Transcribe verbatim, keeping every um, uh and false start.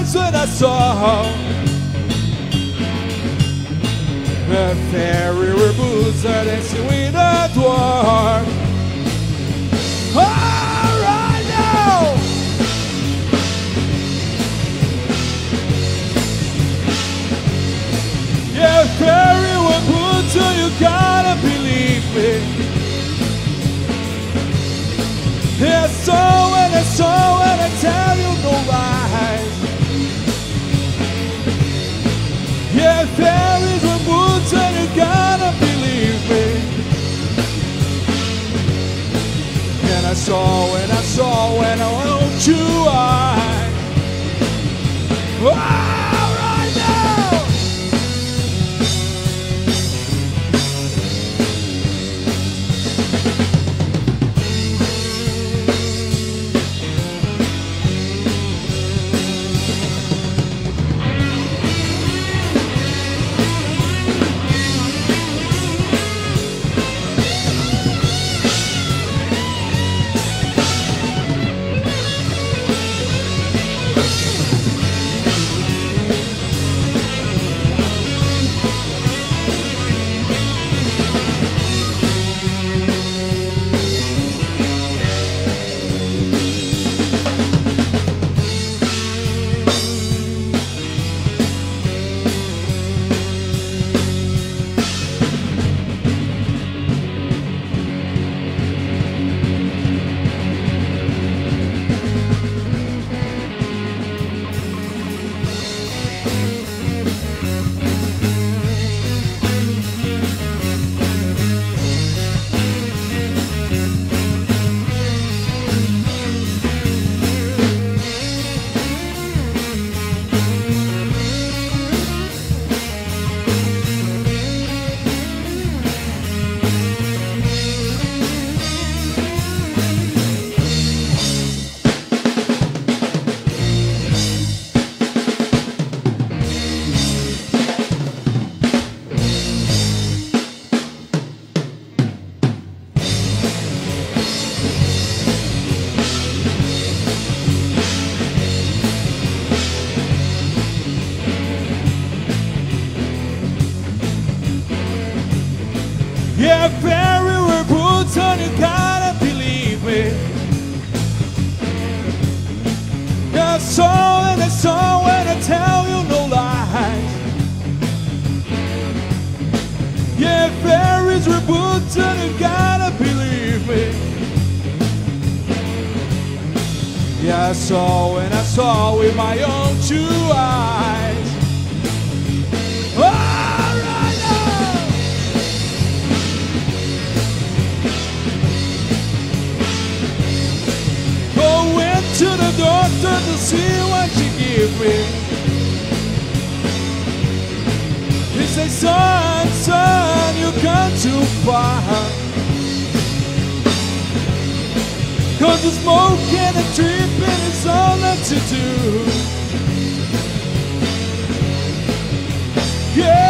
was when I saw a fairy with boots and dancing with a dwarf. All right now. Yeah, fairy with boots, so you gotta believe me. Yeah, so and I saw and I tell you no lies. Yeah, fairies with boots and you gotta believe me. And I saw and I saw and I want you I. All right now. Yeah, fairy with boots on, you gotta believe me. Yeah, I saw and I saw and I tell you no lies. Yeah, fairies with boots on, you gotta believe me. Yeah, I saw and I saw with my own two eyes. Oh! To the doctor to see what she give me. He say, son, son, you come too far. Cause the smoking and tripping is all that you do. Yeah.